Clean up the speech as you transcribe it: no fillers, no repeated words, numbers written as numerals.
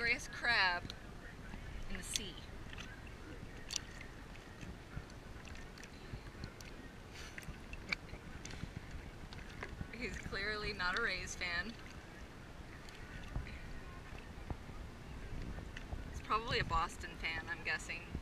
Glorious crab in the sea. He's clearly not a Rays fan. He's probably a Boston fan, I'm guessing.